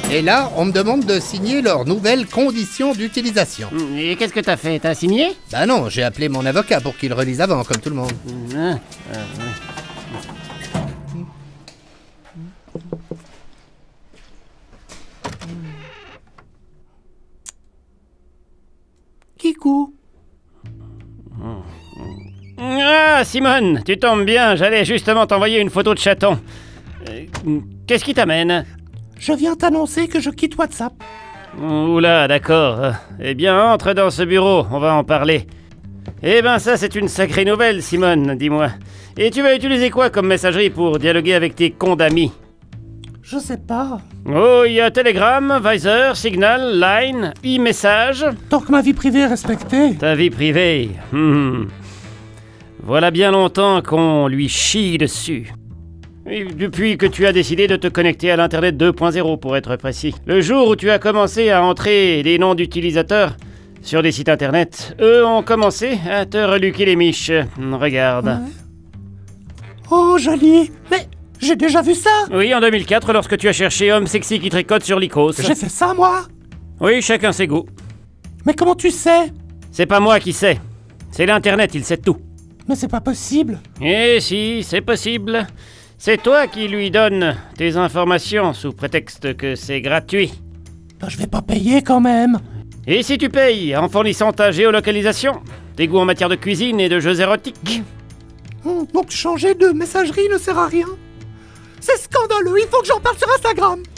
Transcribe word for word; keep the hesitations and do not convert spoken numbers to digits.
Et là, on me demande de signer leurs nouvelles conditions d'utilisation. Et qu'est-ce que t'as fait? T'as signé? Bah non, j'ai appelé mon avocat pour qu'il relise avant, comme tout le monde. Ah, ah, ouais. Kikou. Ah, Simone, tu tombes bien, j'allais justement t'envoyer une photo de chaton. Euh, Qu'est-ce qui t'amène? Je viens t'annoncer que je quitte WhatsApp. Oula, d'accord. Eh bien, entre dans ce bureau, on va en parler. Eh ben ça, c'est une sacrée nouvelle, Simone, dis-moi. Et tu vas utiliser quoi comme messagerie pour dialoguer avec tes cons d'amis? Je sais pas. Oh, il y a Telegram, Viser, Signal, Line, e-message. Tant que ma vie privée est respectée. Ta vie privée. Hmm. Voilà bien longtemps qu'on lui chie dessus. Et depuis que tu as décidé de te connecter à l'Internet deux point zéro pour être précis. Le jour où tu as commencé à entrer des noms d'utilisateurs sur des sites internet, eux ont commencé à te reluquer les miches. Regarde. Ouais. Oh, joli. Mais j'ai déjà vu ça. Oui, en deux mille quatre, lorsque tu as cherché homme sexy qui tricote sur l'Icos. J'ai fait ça, moi. Oui, chacun ses goûts. Mais comment tu sais? C'est pas moi qui sais. C'est l'Internet, il sait tout. Mais c'est pas possible. Eh si, c'est possible. C'est toi qui lui donnes tes informations sous prétexte que c'est gratuit. Ben, je vais pas payer quand même. Et si tu payes en fournissant ta géolocalisation, tes goûts en matière de cuisine et de jeux érotiques? Hum, donc changer de messagerie ne sert à rien. C'est scandaleux, il faut que j'en parle sur Instagram.